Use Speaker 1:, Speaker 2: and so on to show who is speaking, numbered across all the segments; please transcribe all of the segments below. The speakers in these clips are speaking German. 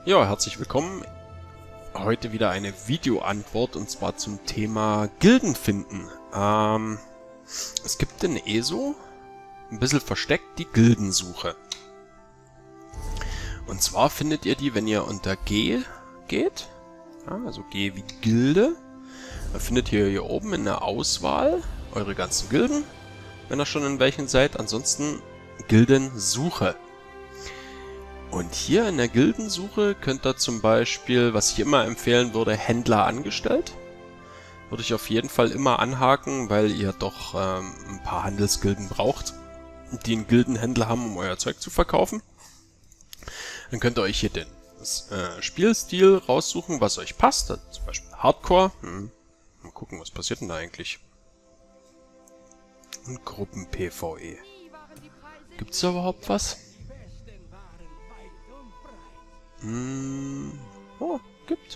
Speaker 1: Ja, herzlich willkommen. Heute wieder eine Videoantwort und zwar zum Thema Gilden finden. Es gibt in ESO ein bisschen versteckt die Gildensuche. Und zwar findet ihr die, wenn ihr unter G geht, ja, also G wie Gilde, dann findet ihr hier oben in der Auswahl eure ganzen Gilden, wenn ihr schon in welchen seid, ansonsten Gildensuche. Und hier in der Gildensuche könnt ihr zum Beispiel, was ich immer empfehlen würde, Händler angestellt. Würde ich auf jeden Fall immer anhaken, weil ihr doch ein paar Handelsgilden braucht, die einen Gildenhändler haben, um euer Zeug zu verkaufen. Dann könnt ihr euch hier den Spielstil raussuchen, was euch passt. Also zum Beispiel Hardcore. Mal gucken, was passiert denn da eigentlich. Und Gruppen-PvE. Gibt es da überhaupt was? Oh, gibt.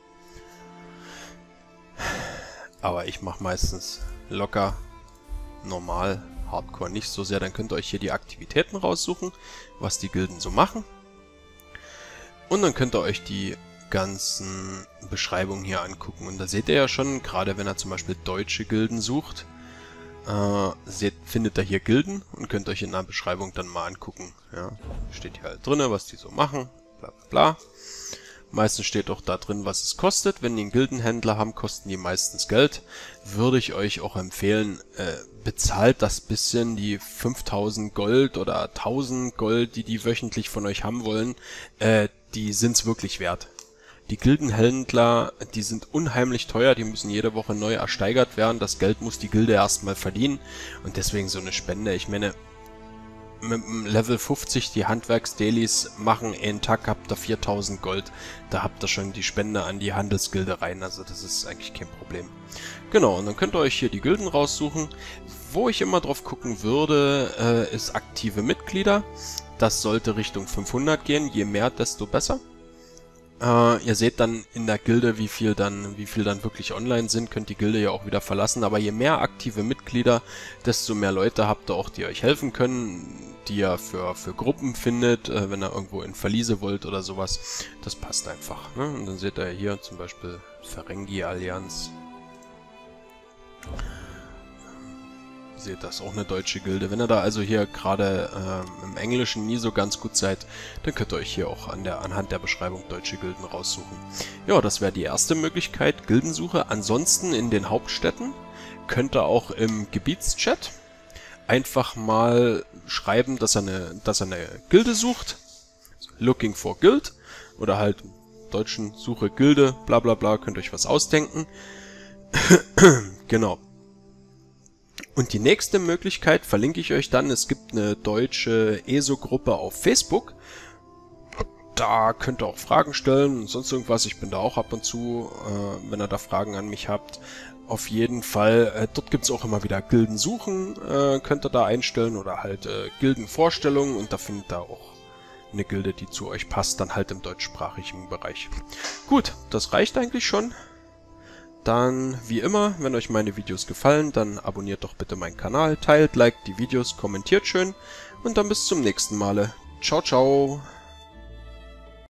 Speaker 1: Aber ich mache meistens locker, normal, Hardcore nicht so sehr. Dann könnt ihr euch hier die Aktivitäten raussuchen, was die Gilden so machen. Und dann könnt ihr euch die ganzen Beschreibungen hier angucken. Und da seht ihr ja schon, gerade wenn ihr zum Beispiel deutsche Gilden sucht, findet ihr hier Gilden und könnt euch in der Beschreibung dann mal angucken. Ja, steht hier halt drin, was die so machen. Bla bla bla. Meistens steht auch da drin, was es kostet. Wenn die einen Gildenhändler haben, kosten die meistens Geld. Würde ich euch auch empfehlen, bezahlt das bisschen, die 5000 Gold oder 1000 Gold, die wöchentlich von euch haben wollen, die sind's wirklich wert. Die Gildenhändler, die sind unheimlich teuer, die müssen jede Woche neu ersteigert werden. Das Geld muss die Gilde erstmal verdienen und deswegen so eine Spende. Ich meine, mit dem Level 50 die Handwerksdailies machen, einen Tag habt ihr 4000 Gold. Da habt ihr schon die Spende an die Handelsgilde rein, also das ist eigentlich kein Problem. Genau, und dann könnt ihr euch hier die Gilden raussuchen. Wo ich immer drauf gucken würde, ist aktive Mitglieder. Das sollte Richtung 500 gehen, je mehr, desto besser. Ihr seht dann in der Gilde, wie viel dann wirklich online sind, könnt die Gilde ja auch wieder verlassen, aber je mehr aktive Mitglieder, desto mehr Leute habt ihr auch, die euch helfen können, die ihr für Gruppen findet, wenn ihr irgendwo in Verliese wollt oder sowas. Das passt einfach, ne? Und dann seht ihr hier zum Beispiel Ferengi-Allianz. Seht, das ist auch eine deutsche Gilde. Wenn ihr da also hier gerade im Englischen nie so ganz gut seid, dann könnt ihr euch hier auch anhand der Beschreibung deutsche Gilden raussuchen. Ja, das wäre die erste Möglichkeit, Gildensuche. Ansonsten in den Hauptstädten könnt ihr auch im Gebietschat einfach mal schreiben, dass er eine Gilde sucht. Looking for Guild. Oder halt im Deutschen Suche Gilde, bla bla bla, könnt ihr euch was ausdenken. Genau. Und die nächste Möglichkeit verlinke ich euch dann. Es gibt eine deutsche ESO-Gruppe auf Facebook. Da könnt ihr auch Fragen stellen und sonst irgendwas. Ich bin da auch ab und zu, wenn ihr da Fragen an mich habt. Auf jeden Fall, dort gibt es auch immer wieder Gildensuchen, könnt ihr da einstellen oder halt Gildenvorstellungen. Und da findet ihr auch eine Gilde, die zu euch passt, dann halt im deutschsprachigen Bereich. Gut, das reicht eigentlich schon. Dann, wie immer, wenn euch meine Videos gefallen, dann abonniert doch bitte meinen Kanal, teilt, liked die Videos, kommentiert schön und dann bis zum nächsten Male. Ciao, ciao!